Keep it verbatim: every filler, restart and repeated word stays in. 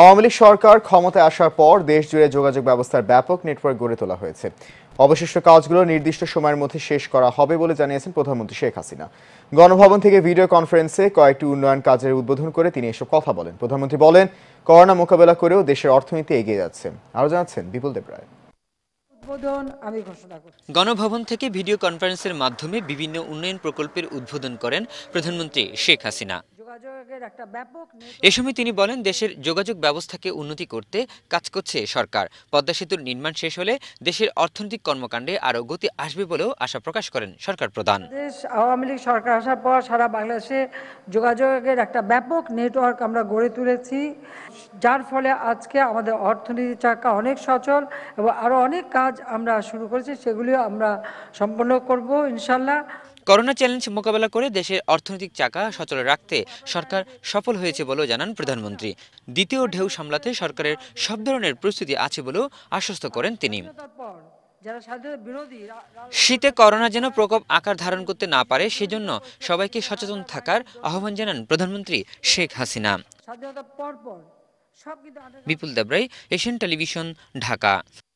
আওয়ামী লীগ সরকার ক্ষমতায় আসার পর দেশ জুড়ে যোগাযোগ ব্যবস্থার ব্যাপক নেটওয়ার্ক গড়ে তোলা হয়েছে। অবশিষ্ট কাজগুলো নির্দিষ্ট সময়ের মধ্যে শেষ করা হবে বলে জানিয়েছেন প্রধানমন্ত্রী শেখ হাসিনা। গণভবন থেকে ভিডিও কনফারেন্সে কয়েকটি উন্নয়ন কাজের উদ্বোধন করে তিনি এসব কথা বলেন। প্রধানমন্ত্রী বলেন, করোনা মোকাবেলা করেও দেশের অর্থনীতি এগিয়ে যাচ্ছে। আরও জানাচ্ছেন বিপুল দেবরায়। গণভবন থেকে ভিডিও কনফারেন্সের মাধ্যমে বিভিন্ন উন্নয়ন প্রকল্পের উদ্বোধন করেন প্রধানমন্ত্রী শেখ হাসিনা। এ সময় তিনি বলেন, দেশের যোগাযোগ ব্যবস্থাকে উন্নতি করতে কাজ করছে সরকার। পদ্মা সেতুর নির্মাণ শেষ হলে দেশের অর্থনৈতিক কর্মকাণ্ডে আরও গতি আসবে বলেও আশা প্রকাশ করেন সরকার প্রধান। আওয়ামী লীগ সরকার আসার পর সারা বাংলাদেশে যোগাযোগের একটা ব্যাপক নেটওয়ার্ক আমরা গড়ে তুলেছি, যার ফলে আজকে আমাদের অর্থনীতির চাকা অনেক সচল এবং আরও অনেক কাজ আমরা শুরু করেছি, সেগুলিও আমরা সম্পন্ন করব ইনশাল্লাহ। করোনা চ্যালেঞ্জ মোকাবেলা করে দেশের অর্থনৈতিক চাকা সচল রাখতে সরকার সফল হয়েছে বলেও জানান প্রধানমন্ত্রী। দ্বিতীয় ঢেউ সামলাতে সরকারের সব ধরনের প্রস্তুতি আছে বলেও আশ্বস্ত করেন তিনি। শীতে করোনা যেন প্রকোপ আকার ধারণ করতে না পারে, সেজন্য সবাইকে সচেতন থাকার আহ্বান জানান প্রধানমন্ত্রী শেখ হাসিনা। Bipul Debrai, Asian television, Dhaka.